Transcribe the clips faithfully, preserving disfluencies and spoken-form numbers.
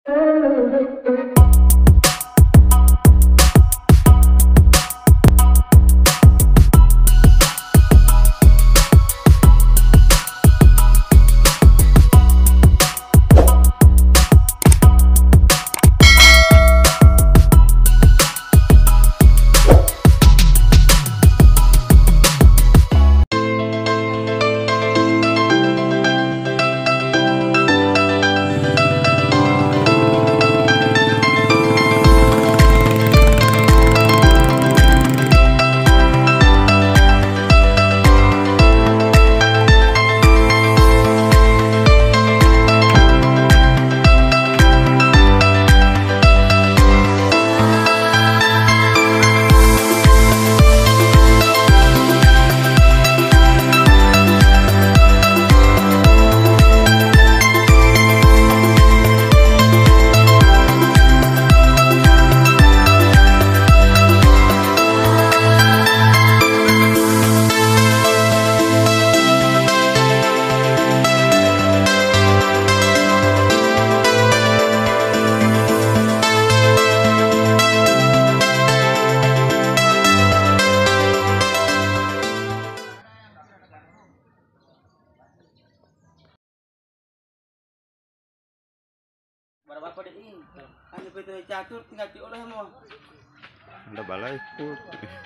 Berapa ini? Hanya betul catur tinggal diolah mau. Anda balai put.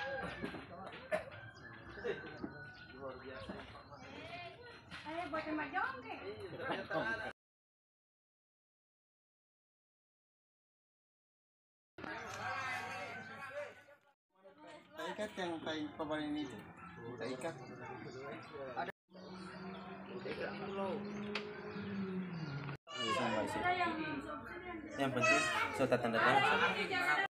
Ayo buat majong deh. Ikat yang paling paling ini. Kita ikat. Ada. Yang penting surat tanda tangan.